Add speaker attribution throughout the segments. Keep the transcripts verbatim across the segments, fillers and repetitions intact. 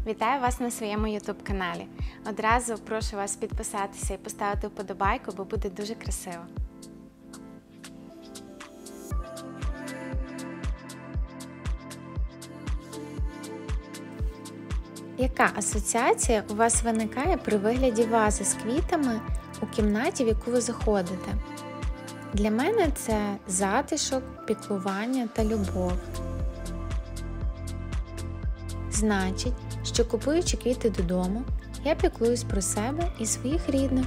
Speaker 1: Вітаю вас на своєму ютуб каналі. Одразу прошу вас підписатися і поставити вподобайку, бо буде дуже красиво. Яка асоціація у вас виникає при вигляді вази з квітами у кімнаті, в яку ви заходите? Для мене це затишок, піклування та любов. Значить, що купуючи квіти додому, я піклуюсь про себе і своїх рідних.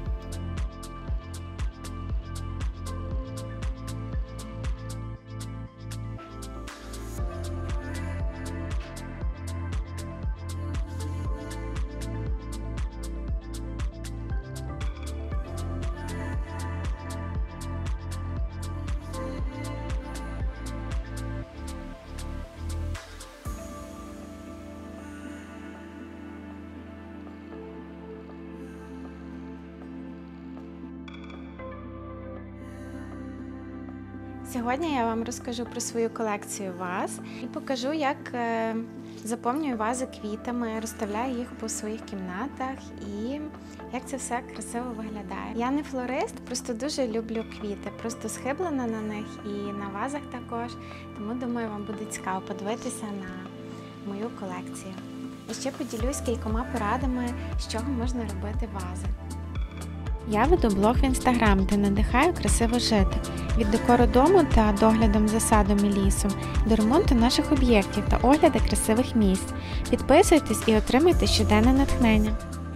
Speaker 1: Сьогодні я вам розкажу про свою колекцію ваз і покажу, як заповнюю вази квітами, розставляю їх по своїх кімнатах і як це все красиво виглядає. Я не флорист, просто дуже люблю квіти, просто схиблена на них і на вазах також, тому думаю, вам буде цікаво подивитися на мою колекцію. І ще поділюсь кількома порадами, з чого можна робити вази. Я веду блог в інстаграм, де надихаю красиво жити. Від декору дому та доглядом за садом і лісом до ремонту наших об'єктів та огляду красивих місць. Підписуйтесь і отримуйте щоденне натхнення.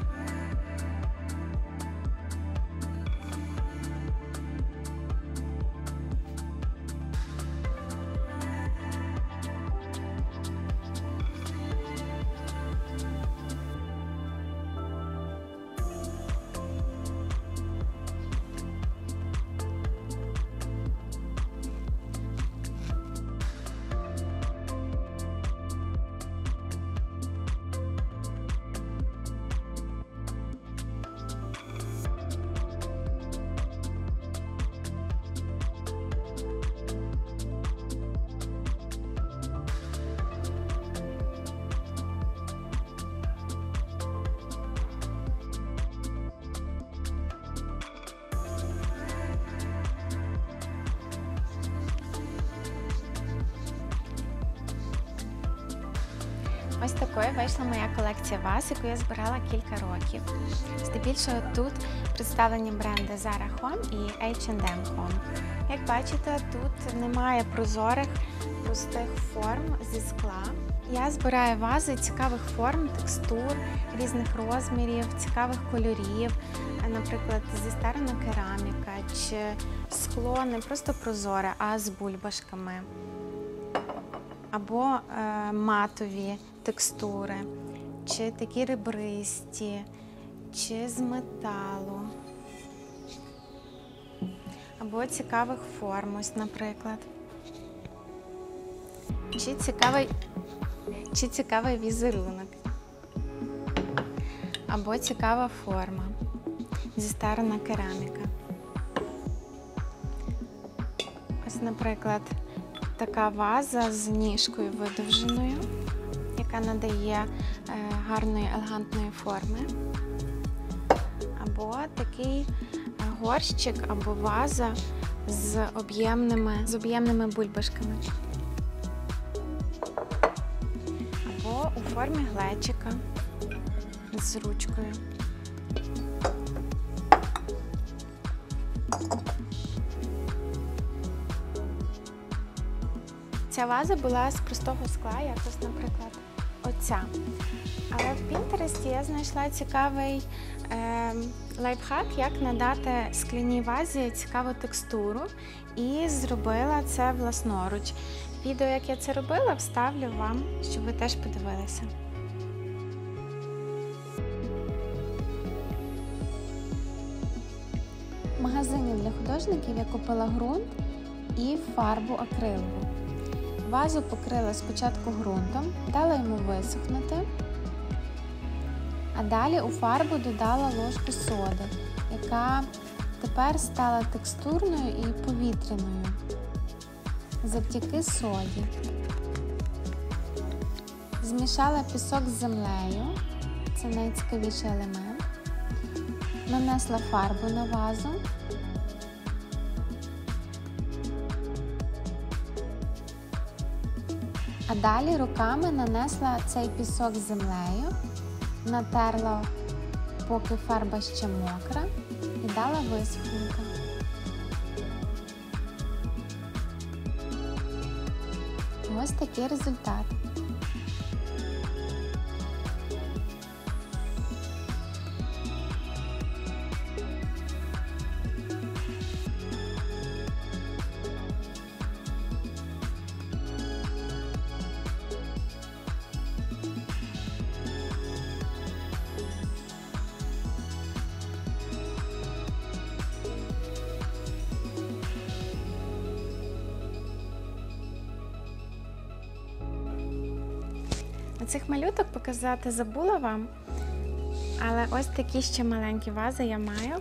Speaker 1: Ось такою вийшла моя колекція ваз, яку я збирала кілька років. Здебільшого тут представлені бренди Zara Home і ейч енд ем Home. Як бачите, тут немає прозорих, простих форм зі скла. Я збираю вази цікавих форм, текстур, різних розмірів, цікавих кольорів, наприклад, зістарана кераміка чи скло не просто прозоре, а з бульбашками. Або е, матові текстури, чи такі ребристі, чи з металу, або цікавих форм, ось, наприклад, чи цікавий, чи цікавий візерунок, або цікава форма, зістарана кераміка. Ось, наприклад, така ваза з ніжкою видовженою, яка надає е, гарної елегантної форми. Або такий горщик або ваза з об'ємними з об'ємними бульбашками. Або у формі глечика з ручкою. Ця ваза була з простого скла, як ось, наприклад, оця. Але в Pinterest я знайшла цікавий е, лайфхак, як надати скляній вазі цікаву текстуру, і зробила це власноруч. Відео, як я це робила, вставлю вам, щоб ви теж подивилися. В магазині для художників я купила ґрунт і фарбу акрилову. Вазу покрила спочатку ґрунтом, дала йому висохнути, а далі у фарбу додала ложку соди, яка тепер стала текстурною і повітряною завдяки соді. Змішала пісок з землею, це найцікавіший елемент. Нанесла фарбу на вазу. А далі руками нанесла цей пісок з землею, натерла, поки фарба ще мокра, і дала висохнути. Ось такий результат. Оцих малюток показати забула вам, але ось такі ще маленькі вази я маю.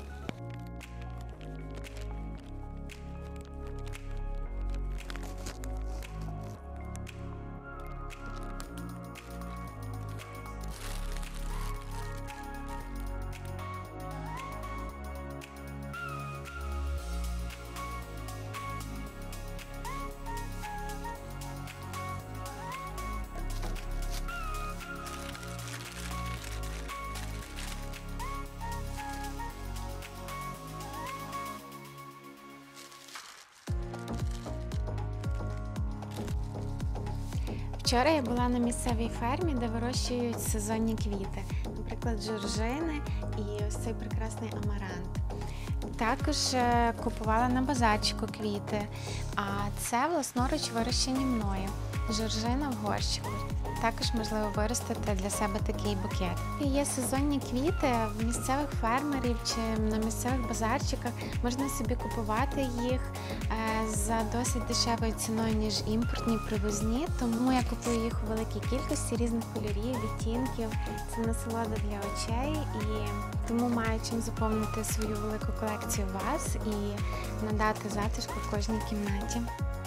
Speaker 1: Вчора я була на місцевій фермі, де вирощують сезонні квіти, наприклад, жоржини і ось цей прекрасний амарант. Також купувала на базарчику квіти, а це власноруч вирощені мною, жоржина в горщику. Також можливо виростити для себе такий букет. Є сезонні квіти в місцевих фермерів чи на місцевих базарчиках. Можна собі купувати їх за досить дешевою ціною, ніж імпортні, привозні. Тому я купую їх у великій кількості різних кольорів, відтінків. Це насолода для очей, і тому маю чим заповнити свою велику колекцію ваз і надати затишку в кожній кімнаті.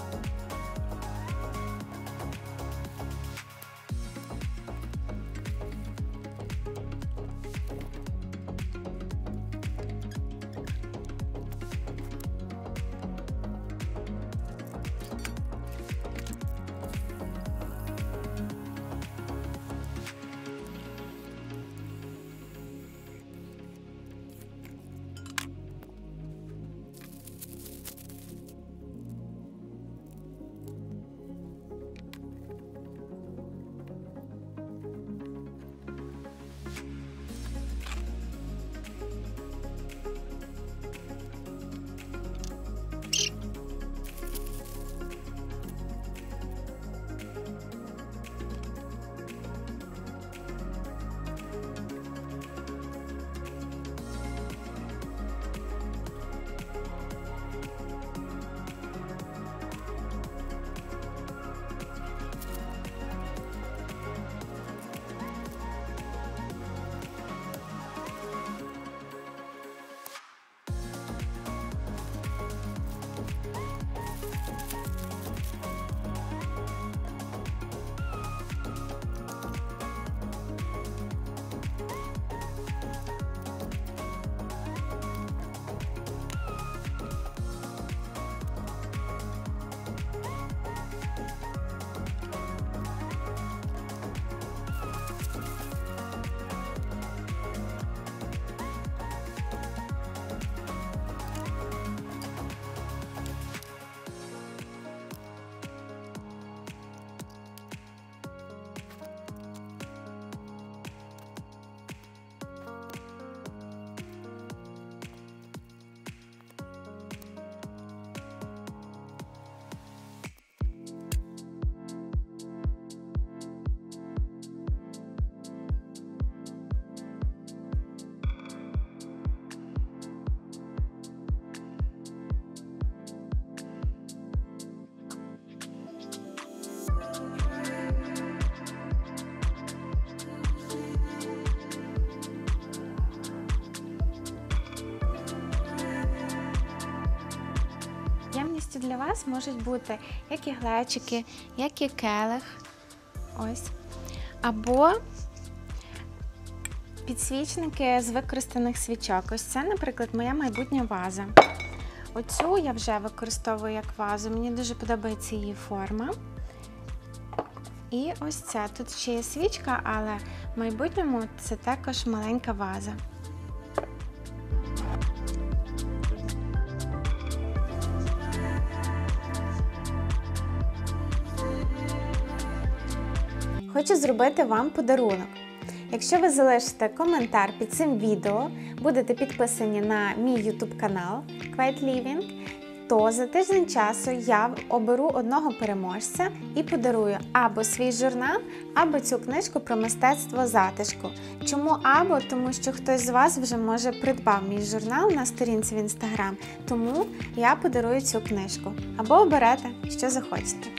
Speaker 1: Ємністю для вас можуть бути як і глечики, як і келих. Ось. Або підсвічники з використаних свічок. Ось це, наприклад, моя майбутня ваза. Оцю я вже використовую як вазу, мені дуже подобається її форма. І ось це, тут ще є свічка, але в майбутньому це також маленька ваза. Хочу зробити вам подарунок. Якщо ви залишите коментар під цим відео, будете підписані на мій ютуб канал Quiet Living, то за тиждень часу я оберу одного переможця і подарую або свій журнал, або цю книжку про мистецтво затишку. Чому або? Тому що хтось з вас вже, може, придбав мій журнал на сторінці в інстаграм, тому я подарую цю книжку. Або оберете, що захочете.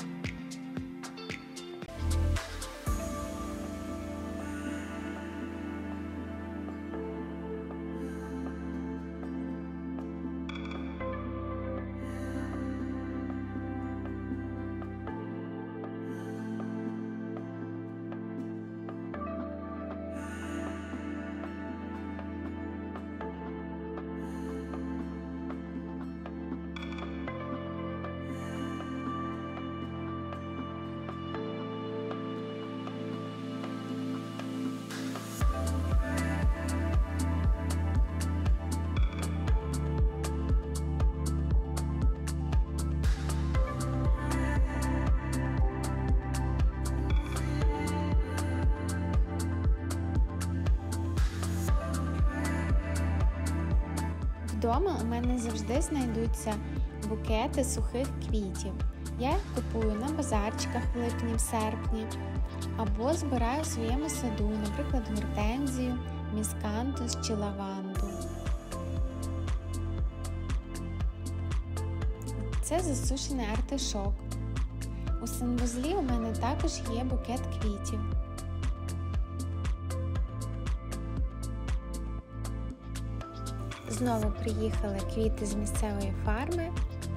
Speaker 1: Вдома у мене завжди знайдуться букети сухих квітів. Я їх купую на базарчиках в липні, в серпні, або збираю в своєму саду, наприклад, гортензію, міскантус чи лаванду. Це засушений артишок. У санвузлі у мене також є букет квітів. Знову приїхали квіти з місцевої фарми.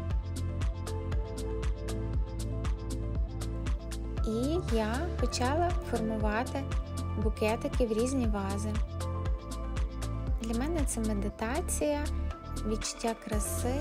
Speaker 1: І я почала формувати букетики в різні вази. Для мене це медитація, відчуття краси.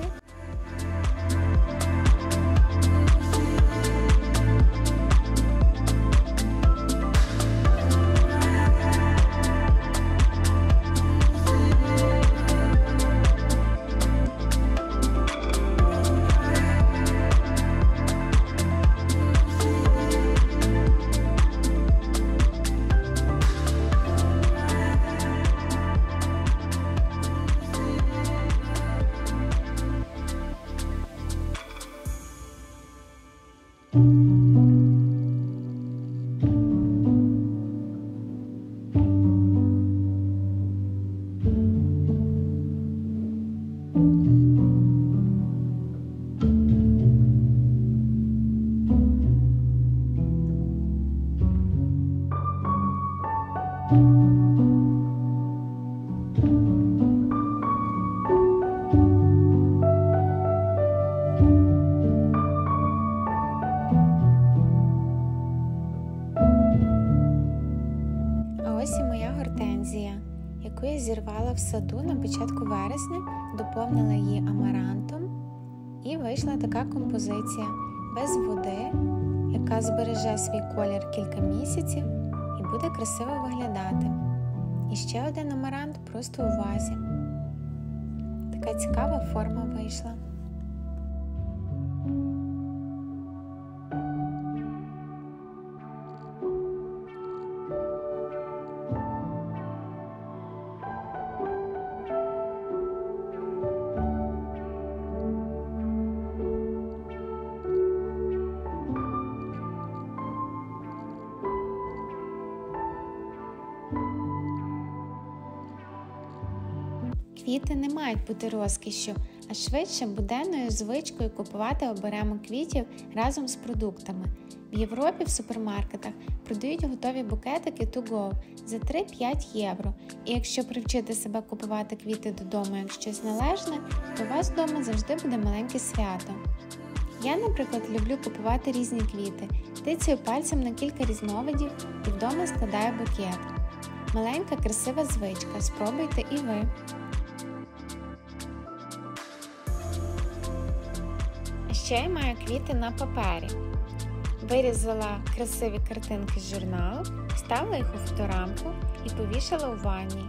Speaker 1: Ось і моя гортензія, яку я зірвала в саду на початку вересня, доповнила її амарантом, і вийшла така композиція без води, яка збереже свій колір кілька місяців і буде красиво виглядати. І ще один амарант просто у вазі. Така цікава форма вийшла. Квіти не мають бути розкішшю, а швидше буденною звичкою купувати оберемо квітів разом з продуктами. В Європі в супермаркетах продають готові букетики to go за три-п'ять євро. І якщо привчити себе купувати квіти додому як щось належне, то у вас вдома завжди буде маленьке свято. Я, наприклад, люблю купувати різні квіти, тицяю пальцем на кілька різновидів і вдома складаю букет. Маленька красива звичка, спробуйте і ви. Ще я маю квіти на папері. Вирізала красиві картинки з журналу, вставила їх у фоторамку і повішала у ванні.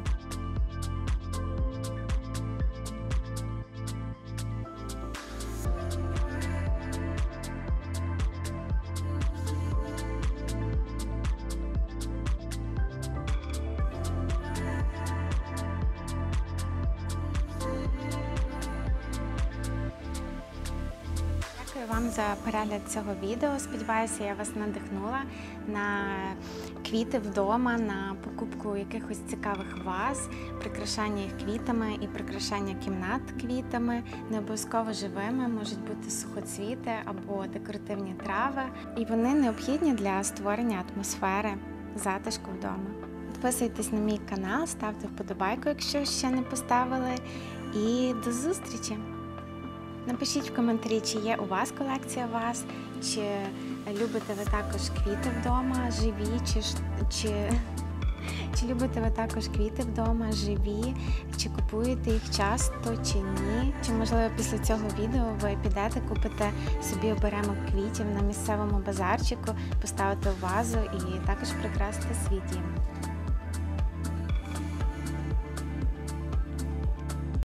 Speaker 1: Дякую вам за перегляд цього відео. Сподіваюся, я вас надихнула на квіти вдома, на покупку якихось цікавих ваз, прикрашання їх квітами і прикрашання кімнат квітами. Не обов'язково живими, можуть бути сухоцвіти або декоративні трави. І вони необхідні для створення атмосфери затишку вдома. Підписуйтесь на мій канал, ставте вподобайку, якщо ще не поставили. І до зустрічі! Напишіть в коментарі, чи є у вас колекція ваз, чи любите ви також квіти вдома, живі, чи, чи, чи любите ви також квіти вдома, живі, чи купуєте їх часто, чи ні. Чи, можливо, після цього відео ви підете, купите собі оберемок квітів на місцевому базарчику, поставите в вазу і також прикрасите свій дім.